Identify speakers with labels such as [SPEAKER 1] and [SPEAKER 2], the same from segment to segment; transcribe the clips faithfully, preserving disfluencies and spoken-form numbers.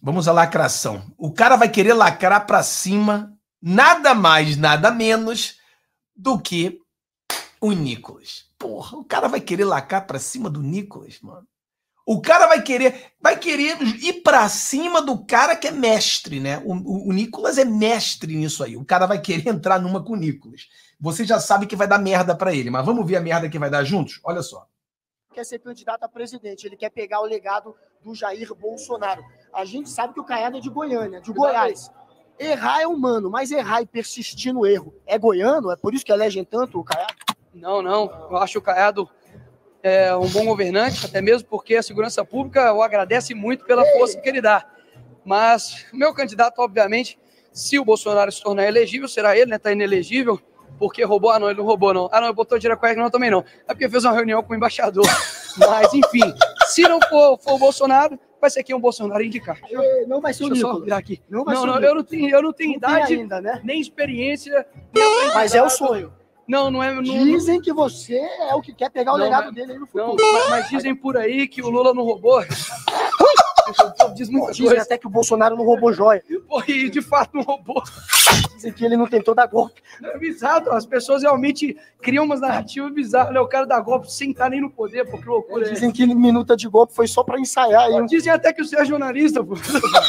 [SPEAKER 1] Vamos à lacração. O cara vai querer lacrar pra cima nada mais, nada menos do que o Nicolas. Porra, o cara vai querer lacrar pra cima do Nicolas, mano. O cara vai querer, vai querer ir pra cima do cara que é mestre, né? O, o, o Nicolas é mestre nisso aí. O cara vai querer entrar numa com o Nicolas. Você já sabe que vai dar merda pra ele, mas vamos ver a merda que vai dar juntos? Olha só.
[SPEAKER 2] Quer ser candidato a presidente, ele quer pegar o legado do Jair Bolsonaro. A gente sabe que o Caiado é de Goiânia, de Goiás. Errar é humano, mas errar e persistir no erro é goiano? É por isso que elegem tanto o Caiado?
[SPEAKER 3] Não, não. Eu acho o Caiado é um bom governante, até mesmo porque a segurança pública o agradece muito pela força que ele dá. Mas o meu candidato, obviamente, se o Bolsonaro se tornar elegível, será ele, né? Tá inelegível, porque roubou. Ah, não, ele não roubou, não. Ah, não, ele botou dinheiro com a não, também não. É porque fez uma reunião com o embaixador. Mas, enfim, se não for, for o Bolsonaro, vai ser quem o Bolsonaro indicar.
[SPEAKER 2] Não vai ser o
[SPEAKER 3] Deixa eu só
[SPEAKER 2] Nicolas.
[SPEAKER 3] virar aqui.
[SPEAKER 2] Não, vai
[SPEAKER 3] não,
[SPEAKER 2] ser
[SPEAKER 3] não
[SPEAKER 2] o
[SPEAKER 3] eu não tenho, eu não tenho
[SPEAKER 2] Não
[SPEAKER 3] idade,
[SPEAKER 2] tem ainda, né?
[SPEAKER 3] nem experiência. Nem
[SPEAKER 2] Mas é o sonho.
[SPEAKER 3] Não, não é. Não,
[SPEAKER 2] Dizem que você é o que quer pegar o
[SPEAKER 3] não,
[SPEAKER 2] legado
[SPEAKER 3] mas,
[SPEAKER 2] dele aí no
[SPEAKER 3] não,
[SPEAKER 2] futuro.
[SPEAKER 3] mas, mas dizem por aí que o Lula não roubou. Diz muita
[SPEAKER 2] Dizem
[SPEAKER 3] coisa.
[SPEAKER 2] até que o Bolsonaro não roubou joia.
[SPEAKER 3] Pô, e de fato não roubou.
[SPEAKER 2] Dizem que ele não tentou dar golpe.
[SPEAKER 3] É bizarro, as pessoas realmente criam umas narrativas bizarras, né? O cara dá golpe sem estar nem no poder, pô, que loucura.
[SPEAKER 2] Dizem que minuta de golpe foi só pra ensaiar.
[SPEAKER 3] Pô,
[SPEAKER 2] Hein?
[SPEAKER 3] dizem até que você é jornalista, pô.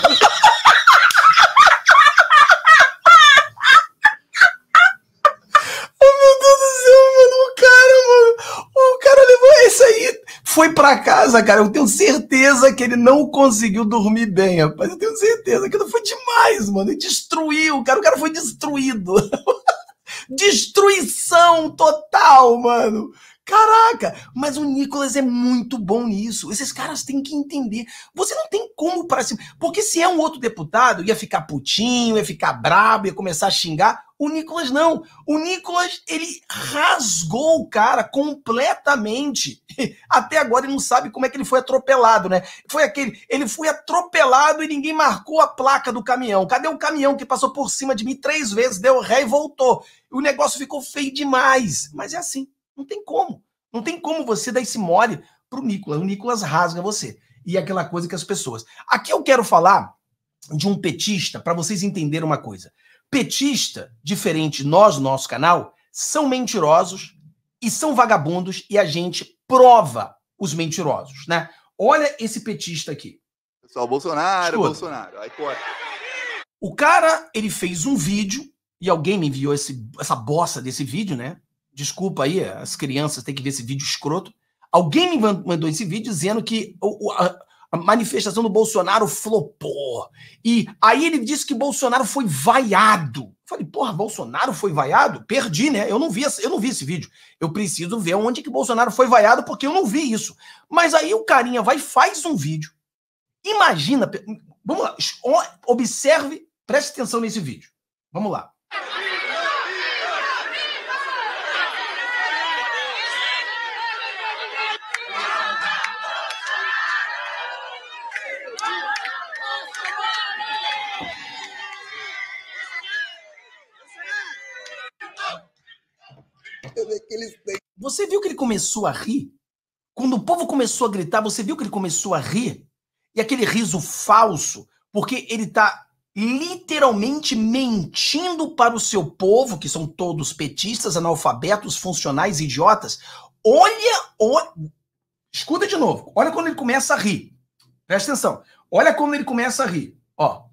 [SPEAKER 1] Foi pra casa, cara. Eu tenho certeza que ele não conseguiu dormir bem, rapaz. Eu tenho certeza que foi demais, mano. Ele destruiu, cara. O cara foi destruído. Destruição total, mano. Caraca, mas o Nicolas é muito bom nisso. Esses caras têm que entender. Você não tem como pra cima. Porque se é um outro deputado, ia ficar putinho, ia ficar brabo, ia começar a xingar. O Nicolas não. O Nicolas, ele rasgou o cara completamente. Até agora ele não sabe como é que ele foi atropelado, né? Foi aquele, ele foi atropelado e ninguém marcou a placa do caminhão. Cadê o caminhão que passou por cima de mim três vezes, deu ré e voltou? O negócio ficou feio demais. Mas é assim. Não tem como. Não tem como você dar esse mole pro Nicolas. O Nicolas rasga você. E é aquela coisa que as pessoas... Aqui eu quero falar de um petista para vocês entenderem uma coisa. Petista, diferente de nós, no nosso canal, são mentirosos e são vagabundos e a gente prova os mentirosos, né? Olha esse petista aqui.
[SPEAKER 4] Pessoal, Bolsonaro,
[SPEAKER 1] Escuta.
[SPEAKER 4] Bolsonaro. Aí, corta.
[SPEAKER 1] O cara, ele fez um vídeo e alguém me enviou esse, essa bosta desse vídeo, né? Desculpa aí, as crianças têm que ver esse vídeo escroto. Alguém me mandou esse vídeo dizendo que o, a, a manifestação do Bolsonaro flopou. E aí ele disse que Bolsonaro foi vaiado. Eu falei, porra, Bolsonaro foi vaiado? Perdi, né? Eu não vi, eu não vi esse vídeo. Eu preciso ver onde que Bolsonaro foi vaiado, porque eu não vi isso. Mas aí o carinha vai e faz um vídeo. Imagina, vamos lá, observe, preste atenção nesse vídeo. Vamos lá. Você viu que ele começou a rir? Quando o povo começou a gritar, você viu que ele começou a rir? E aquele riso falso, porque ele tá literalmente mentindo para o seu povo, que são todos petistas, analfabetos, funcionais, idiotas. Olha, olha, escuta de novo. Olha quando ele começa a rir. Presta atenção. Olha como ele começa a rir. Ó.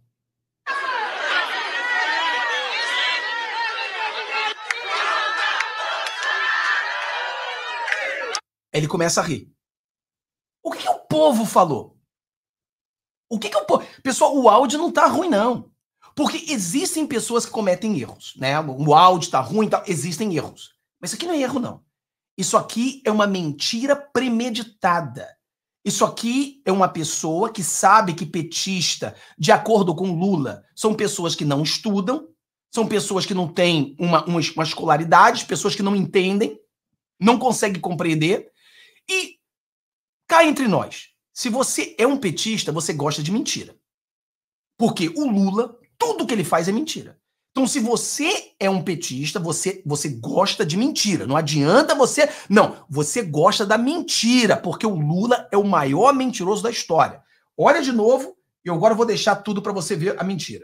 [SPEAKER 1] Ele começa a rir. O que, que o povo falou? O que, que o povo... Pessoal, o áudio não tá ruim, não. Porque existem pessoas que cometem erros, né? O áudio tá ruim, tá... existem erros. Mas isso aqui não é erro, não. Isso aqui é uma mentira premeditada. Isso aqui é uma pessoa que sabe que petista, de acordo com Lula, são pessoas que não estudam, são pessoas que não têm uma, uma, uma escolaridade, pessoas que não entendem, não conseguem compreender. E cá entre nós, se você é um petista, você gosta de mentira. Porque o Lula, tudo que ele faz é mentira. Então, se você é um petista, você, você gosta de mentira. Não adianta você... Não, você gosta da mentira, porque o Lula é o maior mentiroso da história. Olha de novo E agora eu vou deixar tudo para você ver a mentira.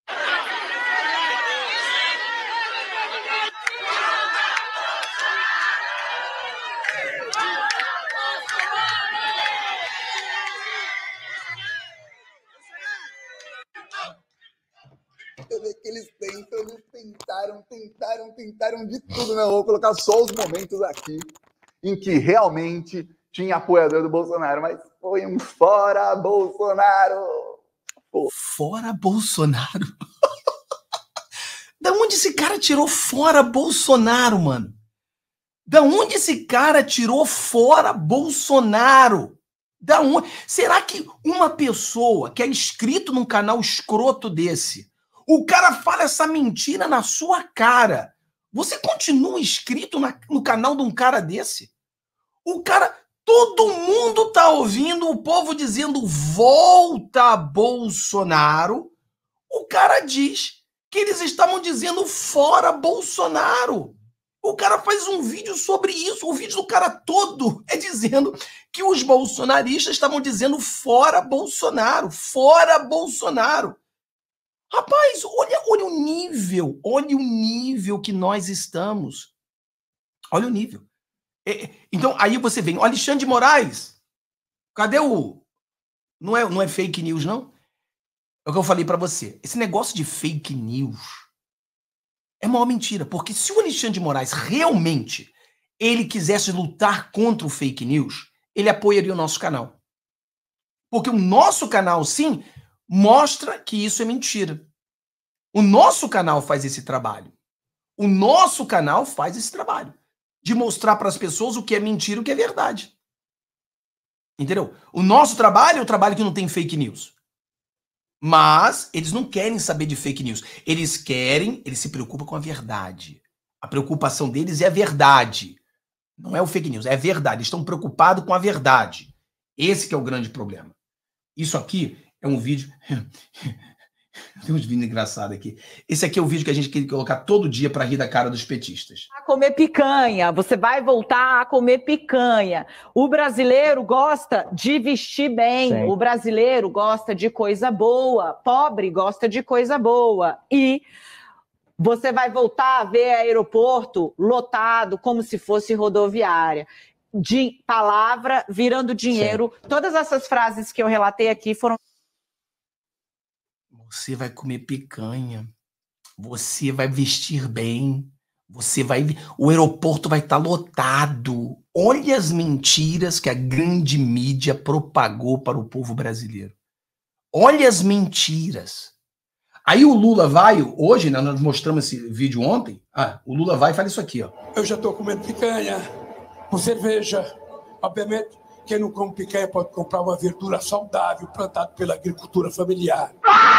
[SPEAKER 4] Eu vejo que eles tentam, eles tentaram, tentaram, tentaram de tudo, né? Eu vou colocar só os momentos aqui em que realmente tinha apoiador do Bolsonaro, mas foi um fora Bolsonaro. Pô.
[SPEAKER 1] Fora Bolsonaro? Da onde esse cara tirou fora Bolsonaro, mano? Da onde esse cara tirou fora Bolsonaro? Da onde? Será que uma pessoa que é inscrito num canal escroto desse, o cara fala essa mentira na sua cara, você continua inscrito na, no canal de um cara desse? O cara... Todo mundo tá ouvindo o povo dizendo volta Bolsonaro. O cara diz que eles estavam dizendo fora Bolsonaro. O cara faz um vídeo sobre isso. O vídeo do cara todo é dizendo que os bolsonaristas estavam dizendo fora Bolsonaro. Fora Bolsonaro. Rapaz, olha, olha o nível. Olha o nível que nós estamos. Olha o nível. Então, aí você vem, o Alexandre de Moraes, cadê o... Não é, não é fake news, não? É o que eu falei pra você. Esse negócio de fake news é maior mentira, porque se o Alexandre de Moraes realmente ele quisesse lutar contra o fake news, ele apoiaria o nosso canal. Porque o nosso canal, sim, mostra que isso é mentira. O nosso canal faz esse trabalho. O nosso canal faz esse trabalho. De mostrar para as pessoas o que é mentira e o que é verdade. Entendeu? O nosso trabalho é o trabalho que não tem fake news. Mas eles não querem saber de fake news. Eles querem, eles se preocupam com a verdade. A preocupação deles é a verdade. Não é o fake news, é a verdade. Eles estão preocupados com a verdade. Esse que é o grande problema. Isso aqui é um vídeo... Tem uns vídeos engraçados aqui. Esse aqui é o vídeo que a gente quer colocar todo dia para rir da cara dos petistas.
[SPEAKER 5] A comer picanha, você vai voltar a comer picanha. O brasileiro gosta de vestir bem, Sim. O brasileiro gosta de coisa boa, pobre gosta de coisa boa. E você vai voltar a ver aeroporto lotado como se fosse rodoviária. De palavra virando dinheiro. Sim. Todas essas frases que eu relatei aqui foram...
[SPEAKER 1] Você vai comer picanha, você vai vestir bem, você vai... O aeroporto vai estar lotado. Olha as mentiras que a grande mídia propagou para o povo brasileiro. Olha as mentiras. Aí o Lula vai, hoje, né, nós mostramos esse vídeo ontem, ah, o Lula vai e fala isso aqui, ó.
[SPEAKER 6] Eu já estou comendo picanha, com cerveja, obviamente. Quem não come picanha pode comprar uma verdura saudável, plantada pela agricultura familiar.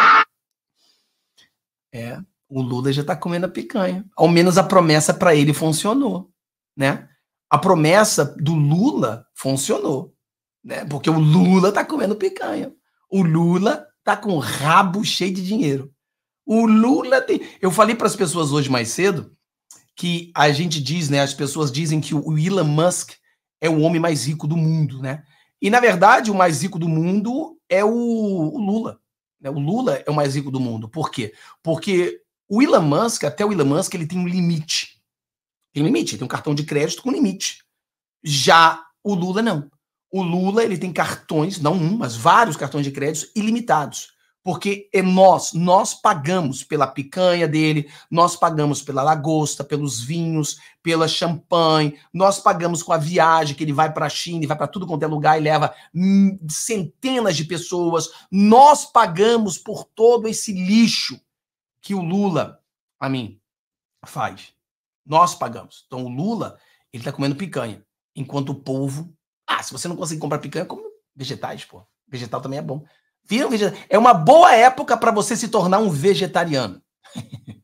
[SPEAKER 1] É, o Lula já está comendo a picanha. Ao menos a promessa para ele funcionou, né? A promessa do Lula funcionou, né? Porque o Lula está comendo picanha. O Lula está com o rabo cheio de dinheiro. O Lula tem... Eu falei para as pessoas hoje mais cedo que a gente diz, né? As pessoas dizem que o Elon Musk é o homem mais rico do mundo, né? E, na verdade, o mais rico do mundo é o, o Lula. Né? O Lula é o mais rico do mundo. Por quê? Porque o Elon Musk, até o Elon Musk, ele tem um limite. Tem um limite, ele tem um cartão de crédito com limite. Já o Lula, não. O Lula, ele tem cartões, não um, mas vários cartões de crédito ilimitados. Porque é nós, nós pagamos pela picanha dele, nós pagamos pela lagosta, pelos vinhos, pela champanhe, nós pagamos com a viagem que ele vai para a China, e vai para tudo quanto é lugar e leva centenas de pessoas. Nós pagamos por todo esse lixo que o Lula, a mim, faz. Nós pagamos. Então o Lula, ele tá comendo picanha, enquanto o povo... Ah, se você não conseguir comprar picanha, come vegetais, pô. Vegetal também é bom. Viram? É uma boa época para você se tornar um vegetariano.